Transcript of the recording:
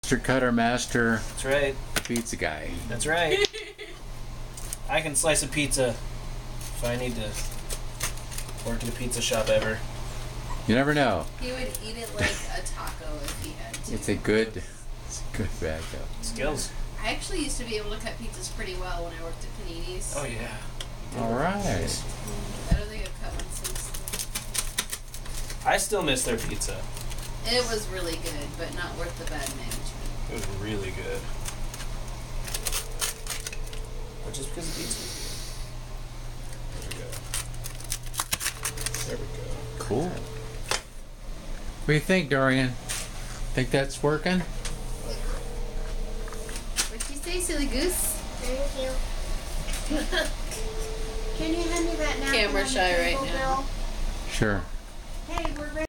Mr. Cutter Master That's right. Pizza Guy. That's right. I can slice a pizza if I need to work at a pizza shop ever. You never know. He would eat it like a taco if he had to. It's a good backup. Skills. I actually used to be able to cut pizzas pretty well when I worked at Panini's. Oh yeah. All right. I don't think I've cut one since. I still miss their pizza. It was really good, but not worth the bad management. It was really good. But just because of pizza. There we go. Cool. What do you think, Dorian? Think that's working? What'd you say, silly goose? Thank you. Can you hand me that napkin? Camera on the shy right table, now. Bill? Sure. Hey, we're ready.